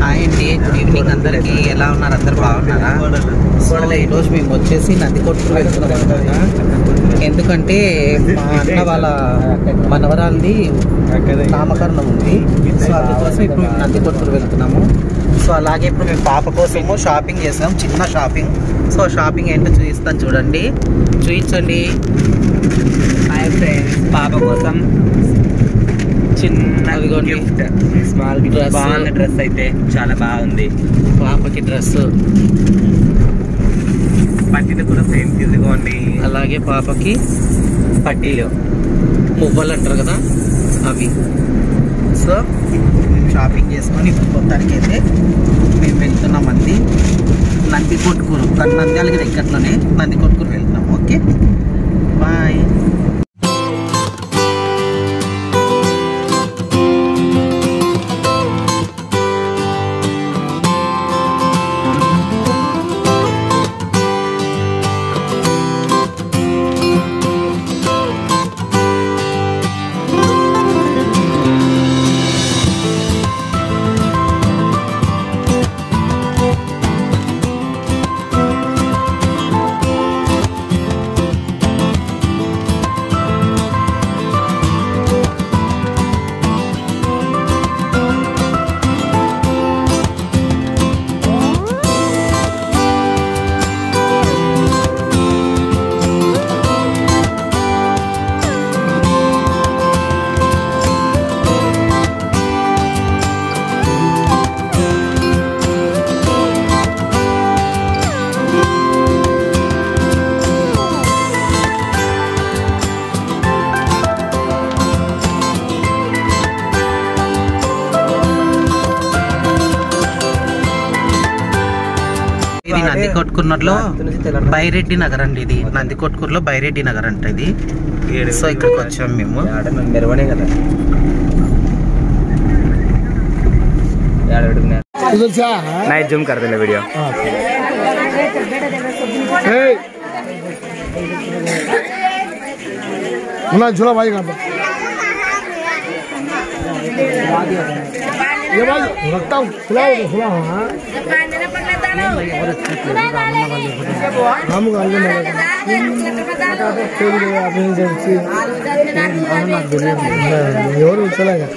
Hi అండి, good evening అందరికీ. ఎలా ఉన్నారు? అందరు బాగున్నారా? సో ఈరోజు మేము వచ్చేసి నందికొట్టు వెళ్తున్నాం అనమాట. ఎందుకంటే మా అన్న వాళ్ళ మనవరాలది నామకరణం ఉంది. సో అందుకోసం ఇప్పుడు మేము నందికొట్టు వెళ్తున్నాము. సో అలాగే ఇప్పుడు మేము పాప కోసము షాపింగ్ చేసాం, చిన్న షాపింగ్. సో షాపింగ్ ఏంటో చూపిస్తాను, చూడండి, చూపించండి. హాయ్ ఫ్రెండ్స్, పాప కోసం చిన్న గిఫ్ట్, స్మాల్ గిఫ్ట్. బాగుంది డ్రెస్, అయితే చాలా బాగుంది. పాపకి డ్రెస్, పట్టీలు కూడా సేమ్ తీసుకోండి. అలాగే పాపకి పట్టీలు మువ్వలు అంటారు కదా, అవి. సో మేము షాపింగ్ చేసుకొని ఇప్పుడు మొత్తానికి అయితే మేము వెళ్తున్నామండి నందికొట్కూరు. నంద్యాలకి దగ్గరలోనే నందికొట్కూరు వెళ్తున్నాం. Okay, bye. ఇది నందికొట్కూరులో బైరెడ్డి నగర్ అండి. ఇది నందికొట్కూరులో బైరెడ్డి నగర్ అంటే ఇది. సో ఇక్కడికి వచ్చాము మేము. మెరవనే కదా. नाइट जूम कर देना वीडियो. झूला भाई का ये भाई रखता हूँ, खुला खुला हम चलेगा.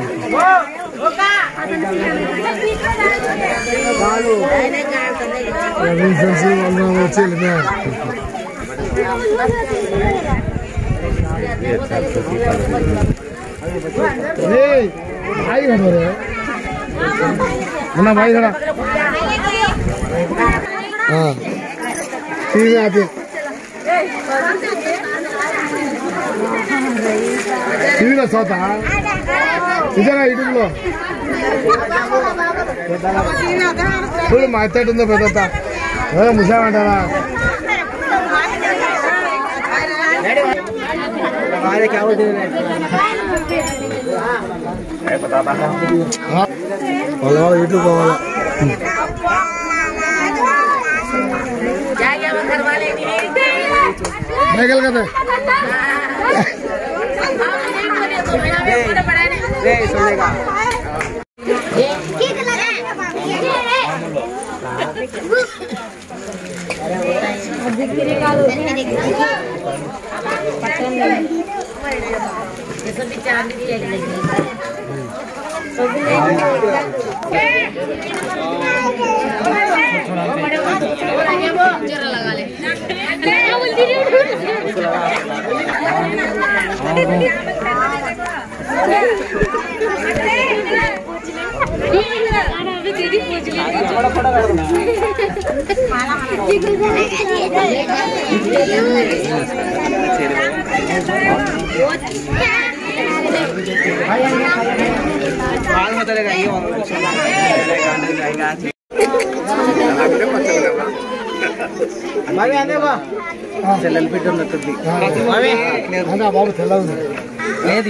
भाई ना भाई खड़ा. हाँ ठीक है आते टीवी ना सोता इधर यूट्यूब లో చూడు మాట్లాడుతుందో పెద్ద ముసామంటారా. వాళ్ళ యూట్యూబ్ కావాలా मैगल का सुनेगा చెల్లెలు బిడ్డ ఉన్నట్టుంది బాబు తెల్లది లేదు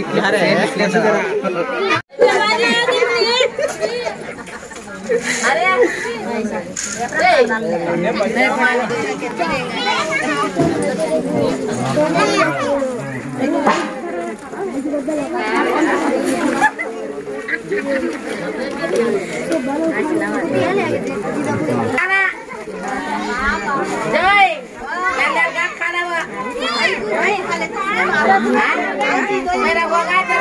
मेरा